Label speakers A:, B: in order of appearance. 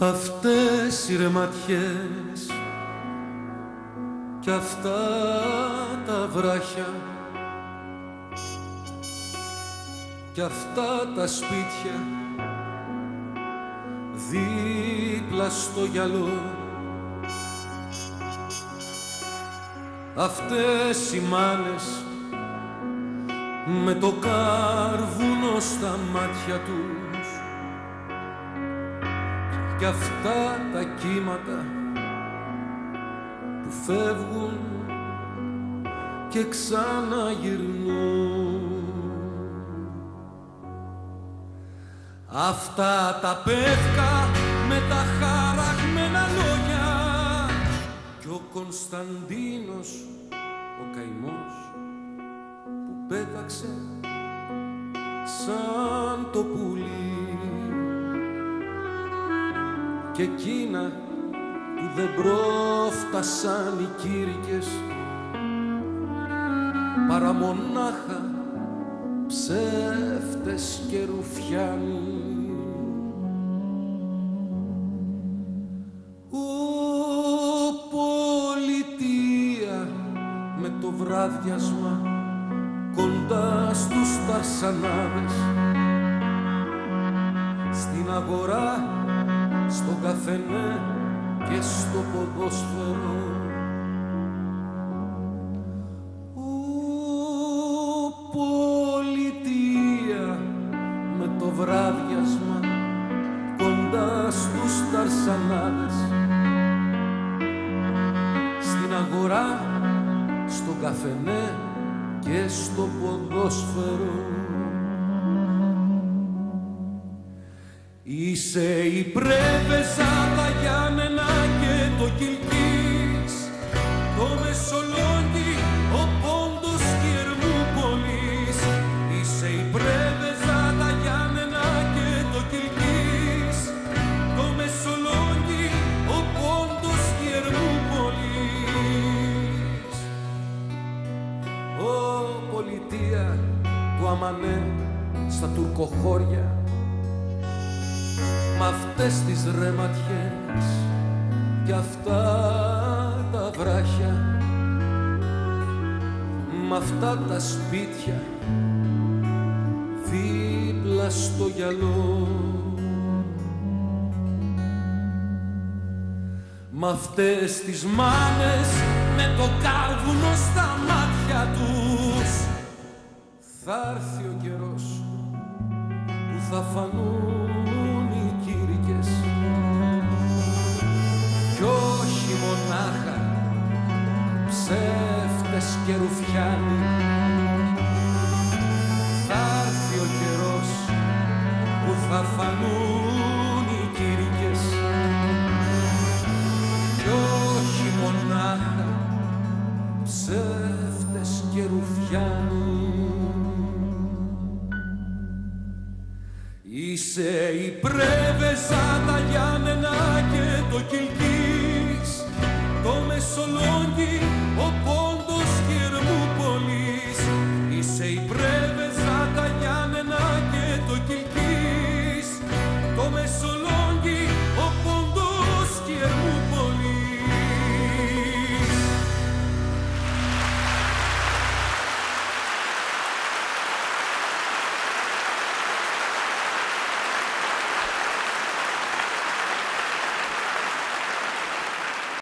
A: Αυτές οι ρεματιές κι αυτά τα βράχια κι αυτά τα σπίτια δίπλα στο γυαλό, αυτές οι μάνες με το κάρβουνο στα μάτια τους κι αυτά τα κύματα που φεύγουν και ξαναγυρνούν. Αυτά τα πεύκα με τα χαραγμένα λόγια κι ο Κωνσταντίνος ο καημός που πέταξε σαν το πουλί και εκείνα που δεν πρόφτασαν οι κήρυκες παρά μονάχα ψεύτες και ρουφιάνοι. Πολιτεία με το βράδιασμα κοντά στους ταρσανάδες, στην αγορά, στο καφενέ και στο ποδόσφαιρο. Πολιτεία με το βράδιασμα κοντά στους ταρσανάδες, στην αγορά, στο καφενέ και στο ποδόσφαιρο. Είσαι η Πρέβεζα, τα Γιάννενα και το Κιλκής, το Μεσολόγγι, ο Πόντος και η Ερμούπολης. Είσαι η Πρέβεζα, τα Γιάννενα και το Κιλκής, το Μεσολόγγι, ο Πόντος και η Ερμούπολης. Ω πολιτεία του Αμανέ στα τουρκοχώρια, μ' αυτές τις ρεματιές κι αυτά τα βράχια, μ' αυτά τα σπίτια δίπλα στο γυαλό, μ' αυτές τις μάνες με το κάρβουνο στα μάτια τους. Θα έρθει ο καιρός που θα φανούν οι κήρυκες κι όχι μονάχα ψεύτες και ρουφιάνοι. Θα έρθει ο καιρός που θα φανούν οι κήρυκες κι όχι μονάχα ψεύτες και ρουφιάνοι. Είσαι η Πρέβεζα, τα Γιάννενα και το Κιλκής, το Μεσολόγγι,